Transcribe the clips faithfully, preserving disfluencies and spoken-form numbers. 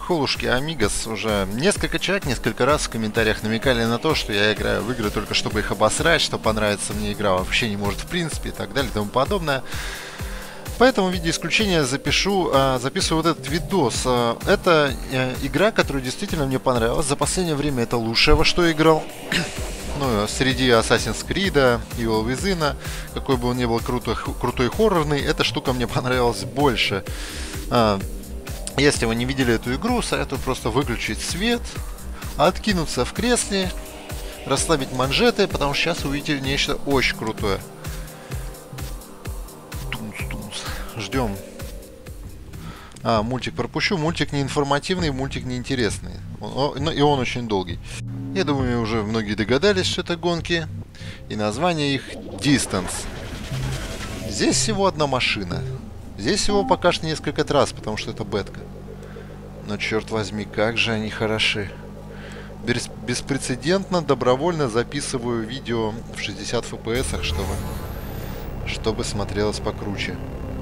Холушки, Амигос, уже несколько человек несколько раз в комментариях намекали на то, что я играю в игры только чтобы их обосрать, что понравится мне игра вообще не может в принципе и так далее и тому подобное. Поэтому в виде исключения запишу, записываю вот этот видос. Это игра, которая действительно мне понравилась. За последнее время это лучшее, во что я играл. Ну, среди Assassin's Creed, Evil Within, какой бы он ни был крутой, крутой хоррорный, эта штука мне понравилась больше. Если вы не видели эту игру, советую просто выключить свет, откинуться в кресле, расслабить манжеты, потому что сейчас увидите нечто очень крутое. Тумс-тумс. Ждем. А, мультик пропущу. Мультик не информативный, мультик не интересный. Он, и он очень долгий. Я думаю, уже многие догадались, что это гонки. И название их Distance. Здесь всего одна машина. Здесь всего пока что несколько трасс, потому что это бетка. Но черт возьми, как же они хороши. Бес беспрецедентно, добровольно записываю видео в шестьдесят эф пи эс, чтобы, чтобы смотрелось покруче.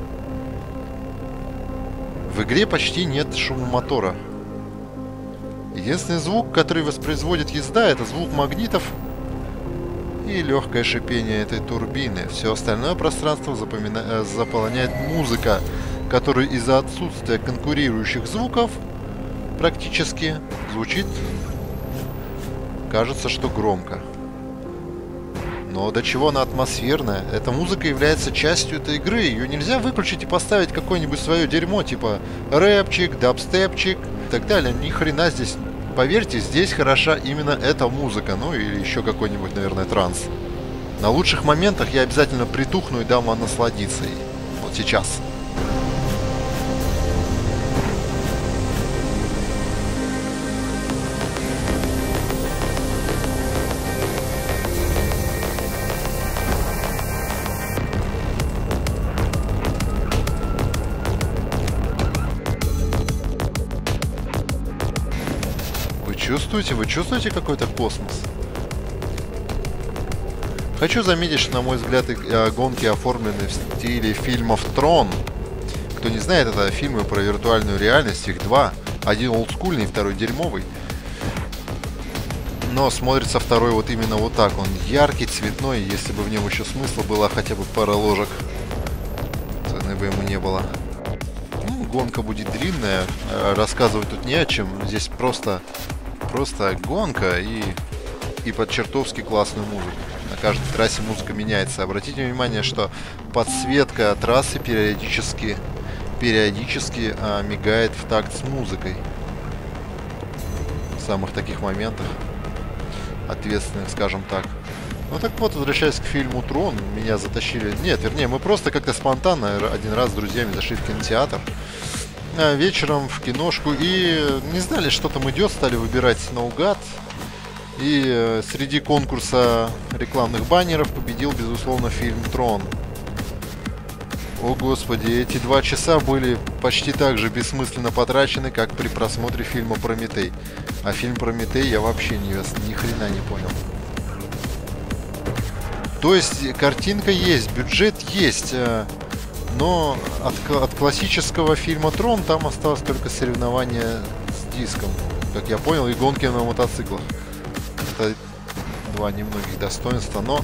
В игре почти нет шума мотора. Единственный звук, который воспроизводит езда, это звук магнитов и легкое шипение этой турбины. Все остальное пространство запомина... заполняет музыка, которая из-за отсутствия конкурирующих звуков практически звучит, кажется, что громко. Но до чего она атмосферная. Эта музыка является частью этой игры. Ее нельзя выключить и поставить какое-нибудь свое дерьмо, типа рэпчик, дабстепчик и так далее. Ни хрена здесь. Поверьте, здесь хороша именно эта музыка. Ну или еще какой-нибудь, наверное, транс. На лучших моментах я обязательно притухну и дам вам насладиться ей. Вот сейчас. Чувствуете? Вы чувствуете какой-то космос? Хочу заметить, что, на мой взгляд, гонки оформлены в стиле фильмов Трон. Кто не знает, это фильмы про виртуальную реальность. Их два. Один олдскульный, второй дерьмовый. Но смотрится второй вот именно вот так. Он яркий, цветной. Если бы в нем еще смысла была хотя бы пара ложек, цены бы ему не было. Ну, гонка будет длинная. Рассказывать тут не о чем. Здесь просто... Просто гонка и, и под чертовски классную музыку. На каждой трассе музыка меняется. Обратите внимание, что подсветка трассы периодически, периодически а, мигает в такт с музыкой. В самых таких моментах. Ответственных, скажем так. Ну так вот, возвращаясь к фильму «Трон», меня затащили... Нет, вернее, мы просто как-то спонтанно один раз с друзьями зашли в кинотеатр. Вечером в киношку и не знали, что там идет, стали выбирать наугад. И э, среди конкурса рекламных баннеров победил, безусловно, фильм «Трон». О господи, эти два часа были почти так же бессмысленно потрачены, как при просмотре фильма «Прометей». А фильм «Прометей» я вообще ни, ни хрена не понял. То есть картинка есть, бюджет есть, э, но от, от классического фильма «Трон» там осталось только соревнование с диском, как я понял, и гонки на мотоциклах. Это два немногих достоинства, но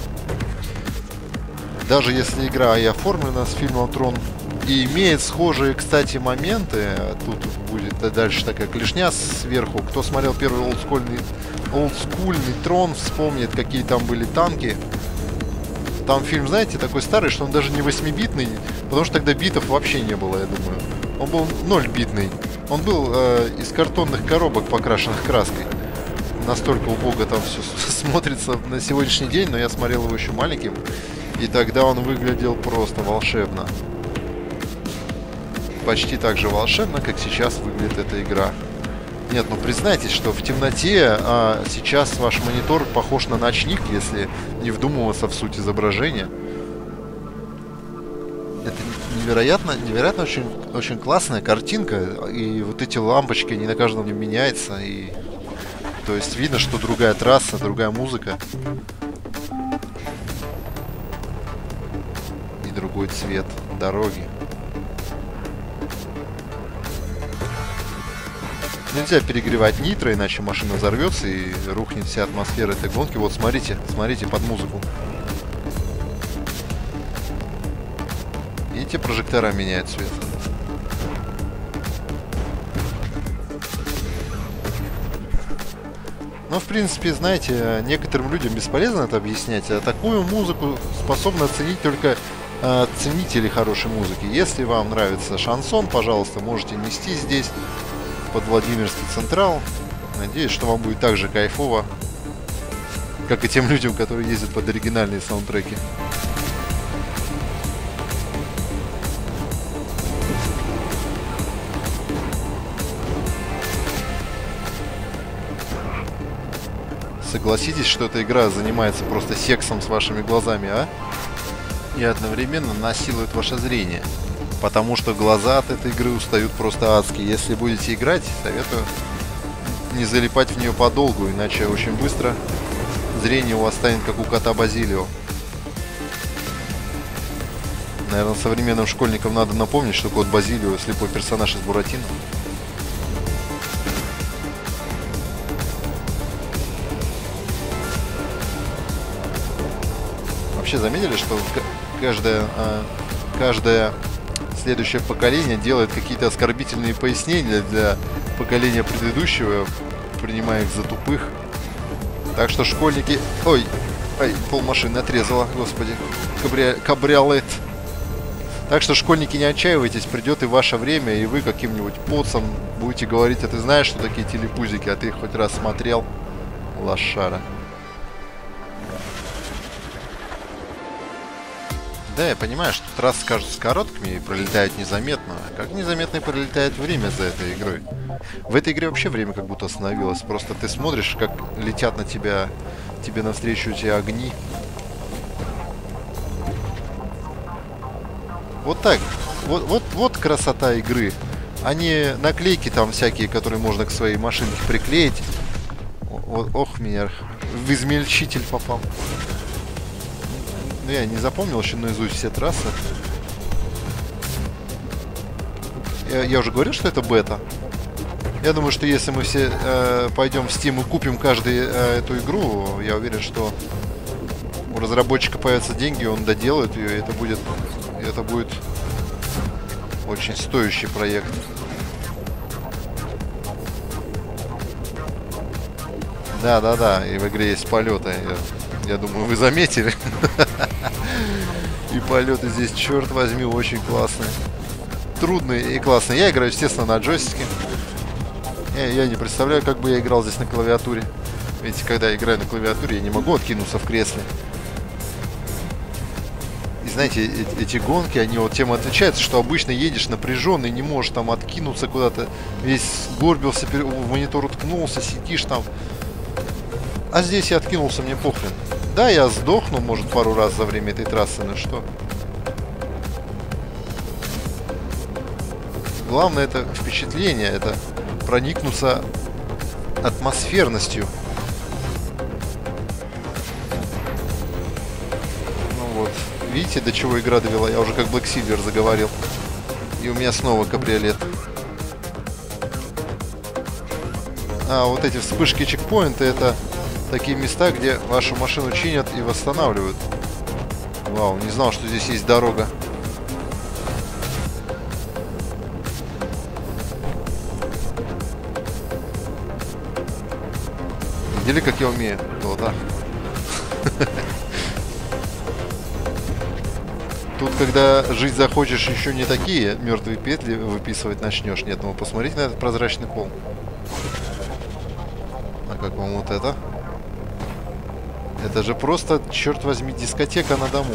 даже если игра и оформлена с фильмом «Трон» и имеет схожие, кстати, моменты, тут будет дальше такая клешня сверху. Кто смотрел первый олдскульный, олдскульный «Трон», вспомнит, какие там были танки. Там фильм, знаете, такой старый, что он даже не восьмибитный, потому что тогда битов вообще не было, я думаю. Он был ноль-битный. Он был э, из картонных коробок, покрашенных краской. Настолько убого там все смотрится на сегодняшний день, но я смотрел его еще маленьким. И тогда он выглядел просто волшебно. Почти так же волшебно, как сейчас выглядит эта игра. Нет, ну признайтесь, что в темноте а сейчас ваш монитор похож на ночник, если не вдумываться в суть изображения. Это невероятно, невероятно очень, очень классная картинка. И вот эти лампочки, они на каждом не меняются. И... То есть видно, что другая трасса, другая музыка. И другой цвет дороги. Нельзя перегревать нитро, иначе машина взорвется и рухнет вся атмосфера этой гонки. Вот смотрите, смотрите под музыку. Видите, прожектора меняют цвет. Но, в принципе, знаете, некоторым людям бесполезно это объяснять. А такую музыку способны оценить только э, ценители хорошей музыки. Если вам нравится шансон, пожалуйста, можете нести здесь, под Владимирский Централ. Надеюсь, что вам будет так же кайфово, как и тем людям, которые ездят под оригинальные саундтреки. Согласитесь, что эта игра занимается просто сексом с вашими глазами, а? И одновременно насилует ваше зрение. Потому что глаза от этой игры устают просто адски. Если будете играть, советую не залипать в нее подолгу, иначе очень быстро зрение у вас станет как у кота Базилио. Наверное, современным школьникам надо напомнить, что кот Базилио — слепой персонаж из Буратино. Вообще заметили, что каждая, каждое следующее поколение делает какие-то оскорбительные пояснения для поколения предыдущего, принимая их за тупых. Так что школьники... Ой, ой, полмашины отрезала, господи. Кабри... Кабриолет. Так что, школьники, не отчаивайтесь, придет и ваше время, и вы каким-нибудь поцом будете говорить: а ты знаешь, что такие телепузики, а ты их хоть раз смотрел? Лошара. Да, я понимаю, что трассы кажутся короткими и пролетают незаметно. Как незаметно пролетает время за этой игрой. В этой игре вообще время как будто остановилось. Просто ты смотришь, как летят на тебя, тебе навстречу эти огни. Вот так. Вот, вот, вот красота игры. А не наклейки там всякие, которые можно к своей машинке приклеить. О, ох, меня в измельчитель попал. Ну, я не запомнил еще наизусть все трассы. Я, я уже говорил, что это бета. Я думаю, что если мы все э, пойдем в Steam и купим каждый э, эту игру, я уверен, что у разработчика появятся деньги, он доделает ее, и это будет, это будет очень стоящий проект. Да, да, да, и в игре есть полеты. Я, я думаю, вы заметили. И полеты здесь, черт возьми, очень классные. Трудные и классные. Я играю, естественно, на джойстике. Я, я не представляю, как бы я играл здесь на клавиатуре. Ведь когда я играю на клавиатуре, я не могу откинуться в кресле. И знаете, э эти гонки, они вот тем отличаются, что обычно едешь напряженный, не можешь там откинуться куда-то, весь горбился, в монитор уткнулся, сидишь там. А здесь я откинулся, мне похрен. Да, я сдохну, может, пару раз за время этой трассы, но что? Главное, это впечатление, это проникнуться атмосферностью. Ну вот, видите, до чего игра довела? Я уже как Black Silver заговорил. И у меня снова кабриолет. А вот эти вспышки чекпоинта — это такие места, где вашу машину чинят и восстанавливают. Вау, не знал, что здесь есть дорога. Видели, как я умею? Вот, да. Тут, когда жить захочешь, еще не такие мертвые петли выписывать начнешь. Нет, ну посмотрите на этот прозрачный пол. А как вам вот это? Это же просто, черт возьми, дискотека на дому.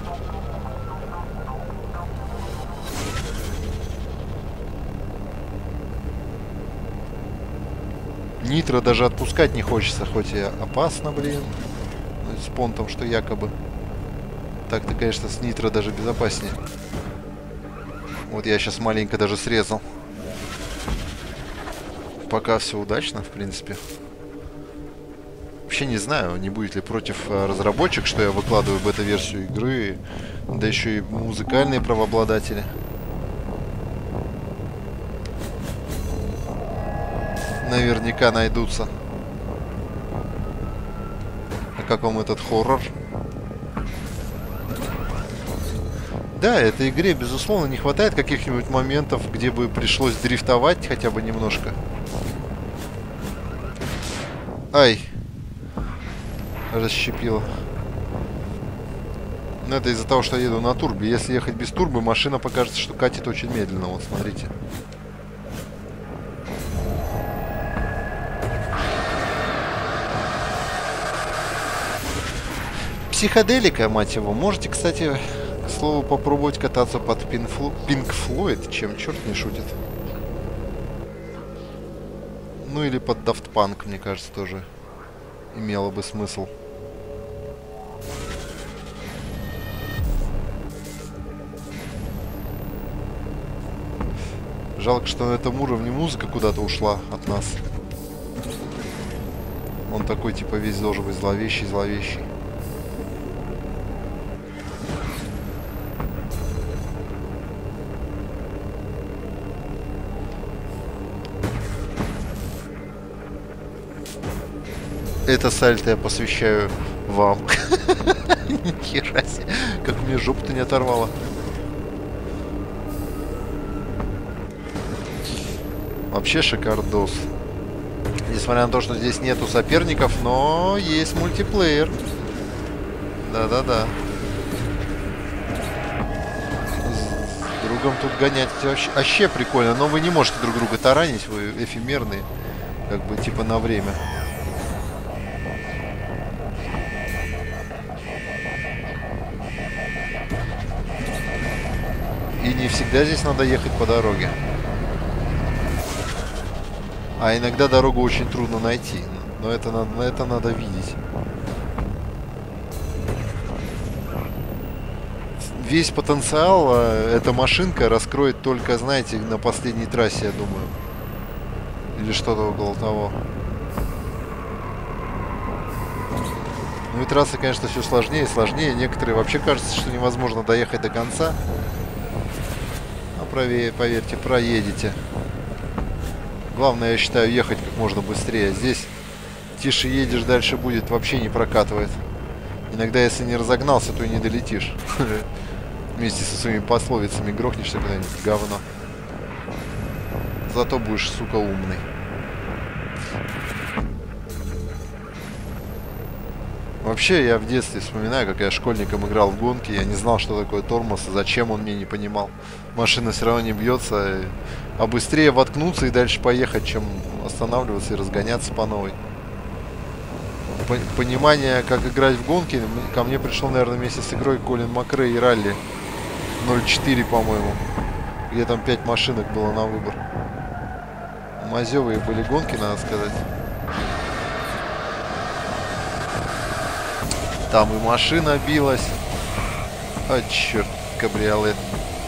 Нитро даже отпускать не хочется, хоть и опасно, блин. Ну, с понтом, что якобы. Так-то, конечно, с нитро даже безопаснее. Вот я сейчас маленько даже срезал. Пока все удачно, в принципе. Вообще не знаю, не будет ли против разработчик, что я выкладываю бета-версию игры, да еще и музыкальные правообладатели. наверняка найдутся. А как вам этот хоррор? Да, этой игре, безусловно, не хватает каких-нибудь моментов, где бы пришлось дрифтовать хотя бы немножко. Ай. Расщепило. Но это из-за того, что я еду на турбе. Если ехать без турбы, машина покажется, что катит очень медленно. Вот, смотрите. Психоделика, мать его. Можете, кстати, к слову, попробовать кататься под Pink Floyd, чем черт не шутит. Ну или под Daft Punk, мне кажется, тоже имело бы смысл. Жалко, что на этом уровне музыка куда-то ушла от нас. Он такой, типа, весь должен быть зловещий, зловещий. Это сальто я посвящаю вам. Нихера себе. Как мне жопу-то не оторвало. Вообще шикардос. Несмотря на то, что здесь нету соперников, но есть мультиплеер. Да-да-да. С другом тут гонять вообще, вообще прикольно. Но вы не можете друг друга таранить, вы эфемерные. Как бы типа на время. И не всегда здесь надо ехать по дороге. А иногда дорогу очень трудно найти. Но это надо, это надо видеть. Весь потенциал э, эта машинка раскроет только, знаете, на последней трассе, я думаю. Или что-то около того. Ну и трасса, конечно, все сложнее и сложнее. Некоторые вообще кажется, что невозможно доехать до конца. А правее, поверьте, проедете. Главное, я считаю, ехать как можно быстрее. Здесь тише едешь, дальше будет, вообще не прокатывает. Иногда, если не разогнался, то и не долетишь. Вместе со своими пословицами грохнешься куда-нибудь, говно. Зато будешь, сука, умный. Вообще, я в детстве вспоминаю, как я школьником играл в гонки. Я не знал, что такое тормоз, и зачем он мне, не понимал. Машина все равно не бьется. А быстрее воткнуться и дальше поехать, чем останавливаться и разгоняться по новой. Понимание, как играть в гонки, ко мне пришло, наверное, вместе с игрой Колин Макрей и Ралли ноль четыре, по-моему. Где там пять машинок было на выбор. Мазевые были гонки, надо сказать. Там и машина билась. А, черт, кабриолет.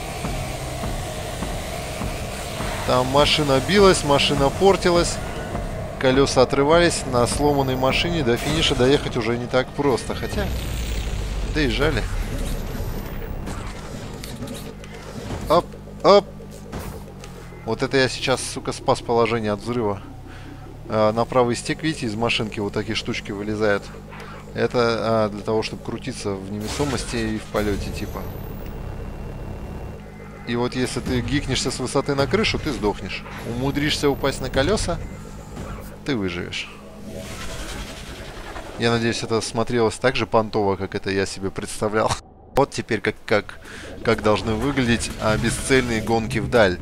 Там машина билась, машина портилась. Колеса отрывались. На сломанной машине до финиша доехать уже не так просто. Хотя, доезжали. Оп, оп. Вот это я сейчас, сука, спас положение от взрыва. А, на правый стек, видите, из машинки вот такие штучки вылезают. Это а, для того, чтобы крутиться в невесомости и в полете, типа. И вот если ты гикнешься с высоты на крышу, ты сдохнешь. Умудришься упасть на колеса, ты выживешь. Я надеюсь, это смотрелось так же понтово, как это я себе представлял. Вот теперь как, как, как должны выглядеть а, бесцельные гонки вдаль.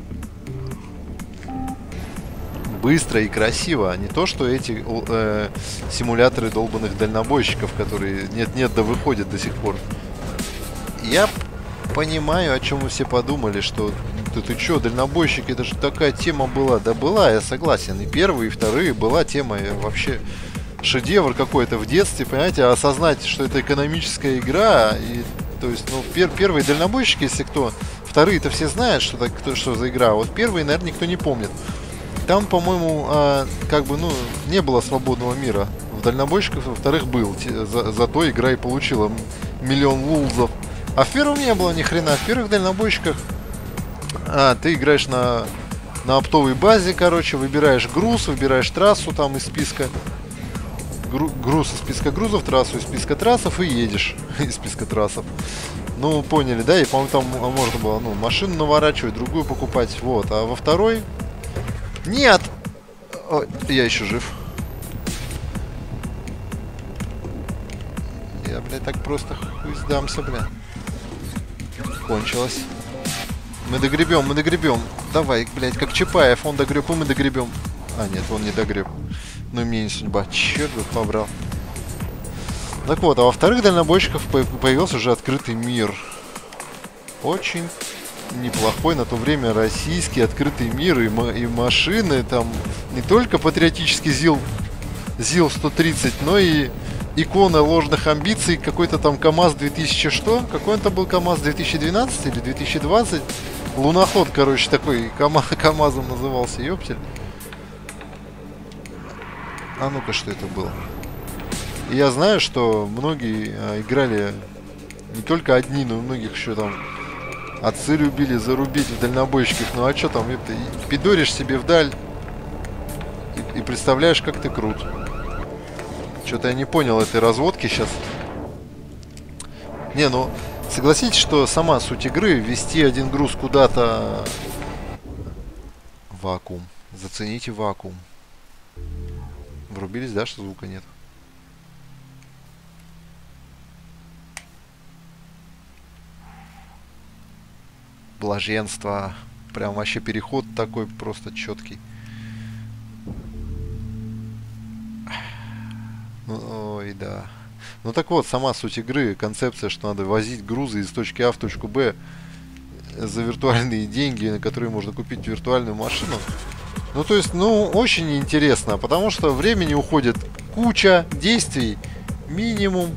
Быстро и красиво, а не то, что эти э, симуляторы долбанных дальнобойщиков, которые нет-нет да выходят до сих пор. Я понимаю, о чем вы все подумали, что ты, ты чё, дальнобойщики, это же такая тема была. Да была, я согласен. И первые, и вторые была тема вообще шедевр какой-то в детстве, понимаете, осознать, что это экономическая игра. И, то есть, ну, пер, первые дальнобойщики, если кто, вторые-то все знают, что, так, кто, что за игра. Вот первые, наверное, никто не помнит. Там, по-моему, а, как бы, ну, не было свободного мира в дальнобойщиках, во-вторых, был. За, зато игра и получила миллион лулзов. А в первом не было ни хрена. В первых дальнобойщиках а, ты играешь на на оптовой базе, короче, выбираешь груз, выбираешь трассу там из списка. Гру груз из списка грузов, трассу из списка трассов и едешь из списка трассов. Ну, поняли, да? И, по-моему, там можно было, ну, машину наворачивать, другую покупать. Вот. А во второй... Нет! Ой, я еще жив. Я, блядь, так просто хуй сдамся, бля. Кончилось. Мы догребем, мы догребем. Давай, блядь, как Чапаев, он догреб, и мы догребем. А, нет, он не догреб. Ну и мне не судьба. Черт бы побрал. Так вот, а во вторых дальнобойщиках появился уже открытый мир. Очень неплохой на то время российский открытый мир. И, и машины там не только патриотический ЗИЛ, ЗИЛ сто тридцать, но и икона ложных амбиций. Какой-то там КамАЗ две тысячи что? Какой он там был КамАЗ две тысячи двенадцать или две тысячи двадцать? Луноход, короче, такой КамА КамАЗом назывался, ёптель. А ну-ка, что это было? И я знаю, что многие а, играли не только одни, но и многих еще там отцы любили зарубить в дальнобойщиках. Ну а что там, это, пидоришь себе вдаль и, и представляешь, как ты крут. Что-то я не понял этой разводки сейчас. Не, ну, согласитесь, что сама суть игры ввести один груз куда-то... Вакуум. Зацените вакуум. Врубились, да, что звука нет? Блаженство. Прям вообще переход такой просто четкий. Ой, да. Ну так вот, сама суть игры, концепция, что надо возить грузы из точки А в точку Б за виртуальные деньги, на которые можно купить виртуальную машину. Ну то есть, ну, очень интересно, потому что времени уходит куча действий, минимум.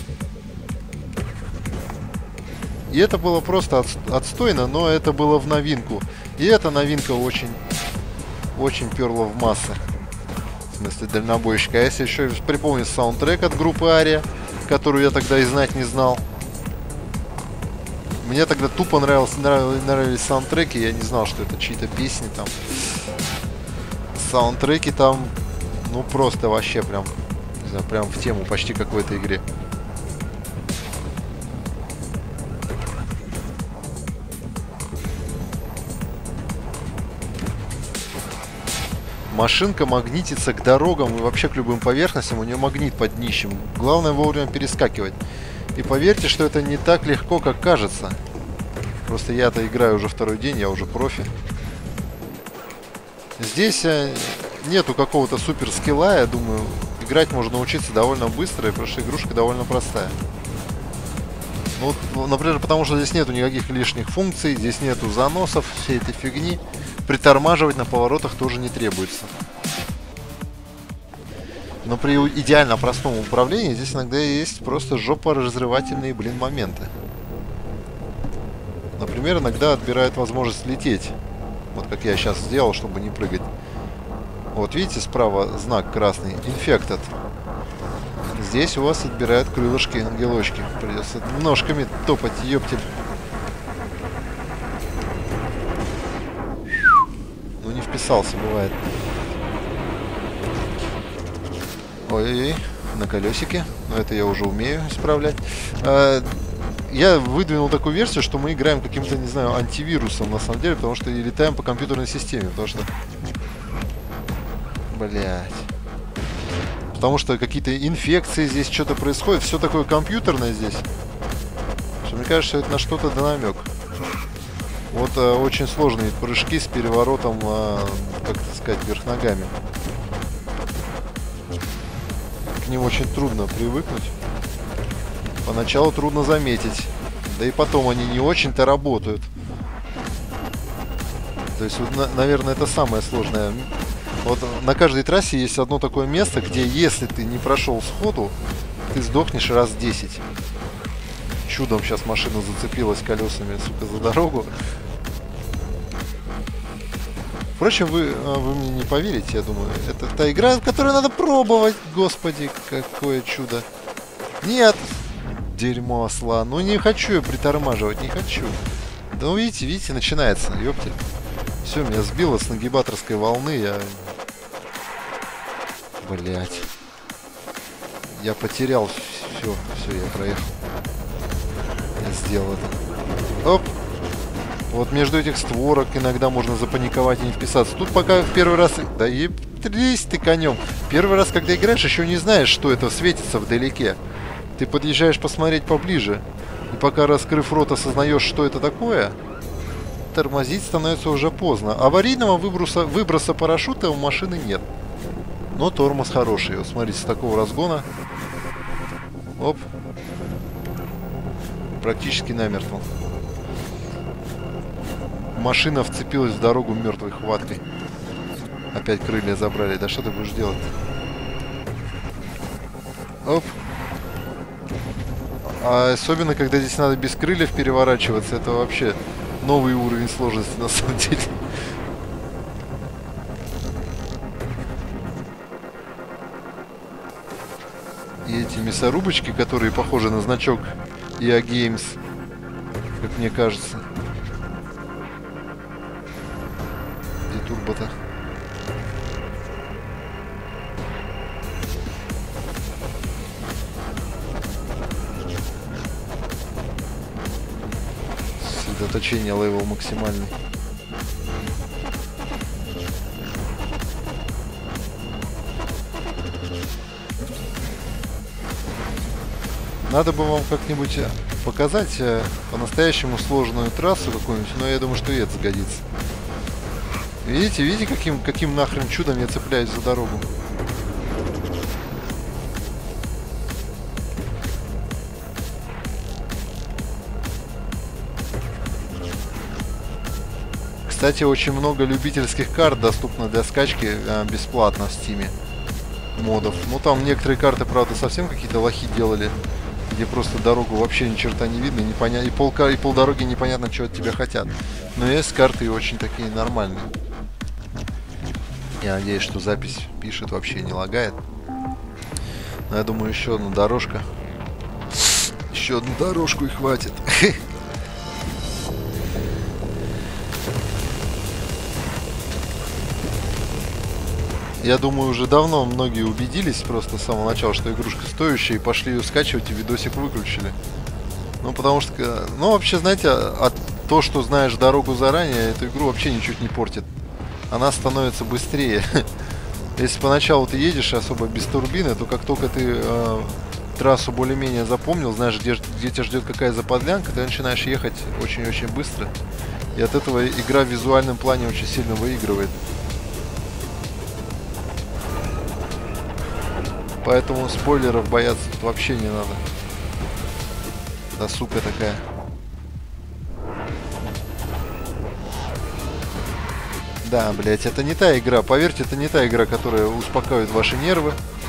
И это было просто от, отстойно, но это было в новинку. И эта новинка очень, очень перла в массы. В смысле, дальнобойщика. А если еще припомнить саундтрек от группы Ария, которую я тогда и знать не знал. Мне тогда тупо нравилось, нравились, нравились саундтреки, я не знал, что это чьи-то песни там. Саундтреки там, ну просто вообще прям, не знаю, прям в тему почти как в этой игре. Машинка магнитится к дорогам и вообще к любым поверхностям, у нее магнит под днищем. Главное вовремя перескакивать. И поверьте, что это не так легко, как кажется. Просто я-то играю уже второй день, я уже профи. Здесь нету какого-то супер скилла, я думаю, играть можно научиться довольно быстро, потому что игрушка довольно простая. Ну, например, потому что здесь нету никаких лишних функций, здесь нету заносов, всей этой фигни. Притормаживать на поворотах тоже не требуется. Но при идеально простом управлении здесь иногда есть просто жопоразрывательные, блин, моменты. Например, иногда отбирает возможность лететь. Вот как я сейчас сделал, чтобы не прыгать. Вот видите, справа знак красный. Infected. Здесь у вас отбирают крылышки, ангелочки. Придется ножками топать, ёптель. Ну не вписался, бывает. Ой-ой-ой, на колесике. Но это я уже умею исправлять. А, я выдвинул такую версию, что мы играем каким-то, не знаю, антивирусом на самом деле, потому что и летаем по компьютерной системе, потому что... Блять. Потому что какие-то инфекции здесь, что-то происходит. Все такое компьютерное здесь. Что мне кажется, что это на что-то да намек. Вот а, очень сложные прыжки с переворотом, а, как сказать, вверх ногами. К ним очень трудно привыкнуть. Поначалу трудно заметить. Да и потом они не очень-то работают. То есть, вот, на, наверное, это самое сложное. Вот на каждой трассе есть одно такое место, где если ты не прошел сходу, ты сдохнешь раз десять. Чудом сейчас машина зацепилась колесами, сука, за дорогу. Впрочем, вы, вы мне не поверите, я думаю. Это та игра, которую надо пробовать. Господи, какое чудо. Нет! Дерьмо слон. Ну не хочу я притормаживать, не хочу. Да ну видите, видите, начинается, ёптель. Все, меня сбило с нагибаторской волны, я... Блять. Я потерял все, все, я проехал. Я сделал это. Оп! Вот между этих створок иногда можно запаниковать и не вписаться. Тут пока в первый раз... Да ебтрись ты конем. Первый раз, когда играешь, еще не знаешь, что это светится вдалеке. Ты подъезжаешь посмотреть поближе. И пока, раскрыв рот, осознаешь, что это такое, тормозить становится уже поздно. Аварийного выброса, выброса парашюта у машины нет. Но тормоз хороший. Вот смотрите, с такого разгона. Оп. Практически намертво. Машина вцепилась в дорогу мертвой хваткой. Опять крылья забрали. Да что ты будешь делать? Оп. А особенно, когда здесь надо без крыльев переворачиваться, это вообще новый уровень сложности на самом деле. И эти мясорубочки, которые похожи на значок и а Games, как мне кажется. И турбо-то. Сосредоточение левел максимальный. Надо бы вам как-нибудь показать по-настоящему сложную трассу какую-нибудь, но я думаю, что и это сгодится. Видите, видите, каким, каким нахрен чудом я цепляюсь за дорогу? Кстати, очень много любительских карт доступно для скачки э, бесплатно в Steam. Модов. Ну, там некоторые карты, правда, совсем какие-то лохи делали, где просто дорогу вообще ни черта не видно, непоня... и, пол... и полдороги непонятно, что от тебя хотят. Но есть карты очень такие нормальные. Я надеюсь, что запись пишет, вообще не лагает. Но я думаю, еще одна дорожка. Еще одну дорожку и хватит. Я думаю, уже давно многие убедились просто с самого начала, что игрушка стоящая, и пошли ее скачивать, и видосик выключили. Ну, потому что, ну, вообще, знаете, от то, что знаешь дорогу заранее, эту игру вообще ничуть не портит. Она становится быстрее. Если поначалу ты едешь особо без турбины, то как только ты э, трассу более-менее запомнил, знаешь, где, где тебя ждет какая заподлянка, ты начинаешь ехать очень-очень быстро. И от этого игра в визуальном плане очень сильно выигрывает. Поэтому спойлеров бояться тут вообще не надо. Да сука такая. Да, блять, это не та игра. Поверьте, это не та игра, которая успокаивает ваши нервы.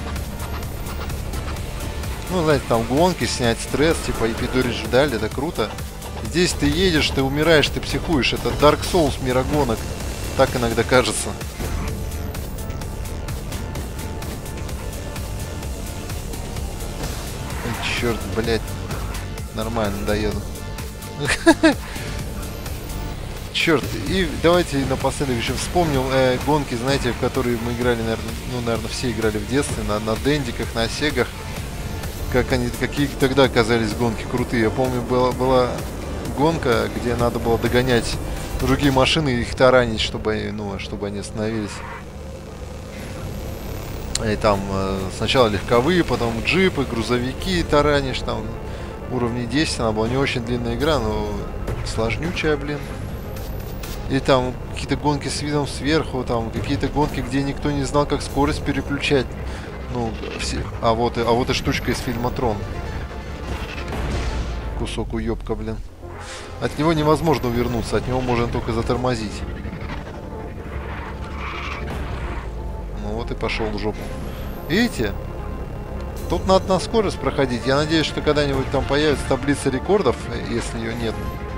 Ну, знаете, там гонки, снять стресс, типа эпидорить ждали, это круто. Здесь ты едешь, ты умираешь, ты психуешь. Это Dark Souls мира гонок. Так иногда кажется. Черт, блядь. Нормально, доеду. Черт, и давайте напоследок еще вспомнил э, гонки, знаете, в которые мы играли, наверное, ну, наверное, все играли в детстве, на, на дендиках, на сегах. Как они, какие тогда оказались гонки крутые. Я помню, была, была гонка, где надо было догонять другие машины и их таранить, чтобы, ну, чтобы они остановились. И там э, сначала легковые, потом джипы, грузовики таранишь, там уровни десять, она была не очень длинная игра, но сложнючая, блин. И там какие-то гонки с видом сверху, там какие-то гонки, где никто не знал, как скорость переключать. Ну, все... а, вот, а вот и штучка из фильма Трон. Кусок уёбка, блин. От него невозможно увернуться, от него можно только затормозить. Вот и пошел в жопу. Видите? Тут надо на скорость проходить. Я надеюсь, что когда-нибудь там появится таблица рекордов, если ее нет.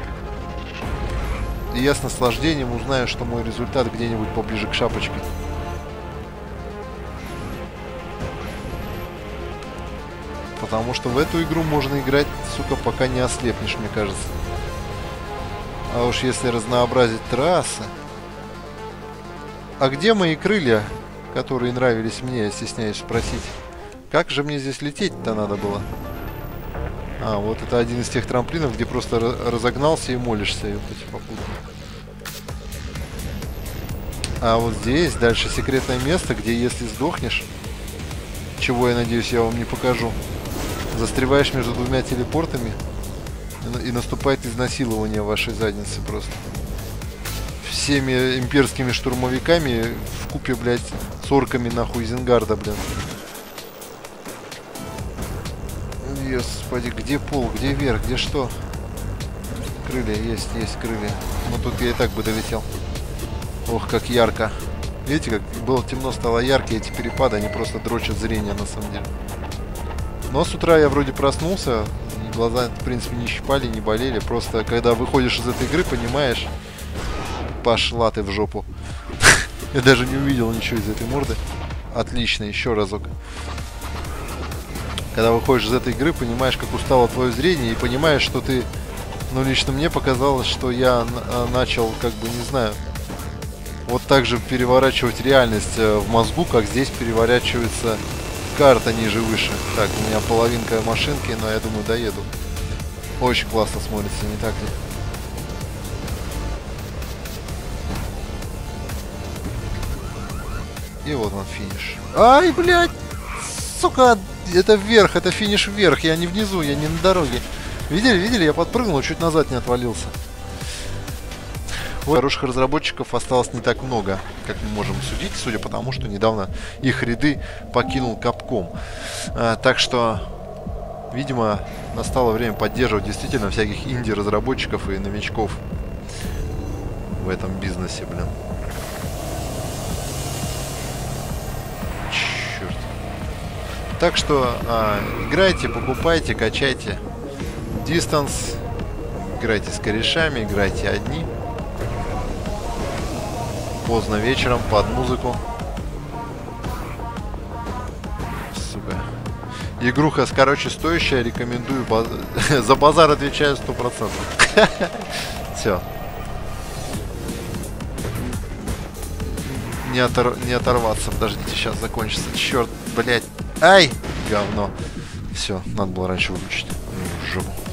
И я с наслаждением узнаю, что мой результат где-нибудь поближе к шапочке. Потому что в эту игру можно играть, сука, пока не ослепнешь, мне кажется. А уж если разнообразить трассы... А где мои крылья, которые нравились мне, я стесняюсь спросить? Как же мне здесь лететь-то надо было? А, вот это один из тех трамплинов, где просто разогнался и молишься, ёптать, попутно. А вот здесь дальше секретное место, где если сдохнешь, чего я надеюсь я вам не покажу, застреваешь между двумя телепортами и наступает изнасилование вашей задницы просто. Всеми имперскими штурмовиками вкупе, блядь, с орками нахуй Изенгарда, блин. Господи, где пол, где верх, где что? Крылья, есть, есть крылья. Ну тут я и так бы долетел. Ох, как ярко. Видите, как было темно, стало ярко, эти перепады, они просто дрочат зрение, на самом деле. Но с утра я вроде проснулся, глаза, в принципе, не щипали, не болели. Просто, когда выходишь из этой игры, понимаешь, пошла ты в жопу. Я даже не увидел ничего из этой морды. Отлично, еще разок. Когда выходишь из этой игры, понимаешь, как устало твое зрение, и понимаешь, что ты... Ну, лично мне показалось, что я начал, как бы, не знаю, вот так же переворачивать реальность в мозгу, как здесь переворачивается карта ниже выше. Так, у меня половинка машинки, но я думаю, доеду. Очень классно смотрится, не так ли? И вот он финиш. Ай, блядь! Сука! Это вверх, это финиш вверх. Я не внизу, я не на дороге. Видели, видели? Я подпрыгнул, чуть назад не отвалился. Вот. Хороших разработчиков осталось не так много, как мы можем судить, судя по тому, что недавно их ряды покинул Capcom. А, так что, видимо, настало время поддерживать действительно всяких инди-разработчиков и новичков в этом бизнесе, блин. Черт. Так что а, играйте, покупайте, качайте Distance, играйте с корешами, играйте одни. Поздно вечером, под музыку. Сука. Игруха, короче, стоящая, рекомендую. Баз... За базар отвечаю сто процентов. Все. Не, отор... не оторваться. Подождите, сейчас закончится. Черт, блядь. Ай! Говно. Все, надо было раньше выключить. Жопу.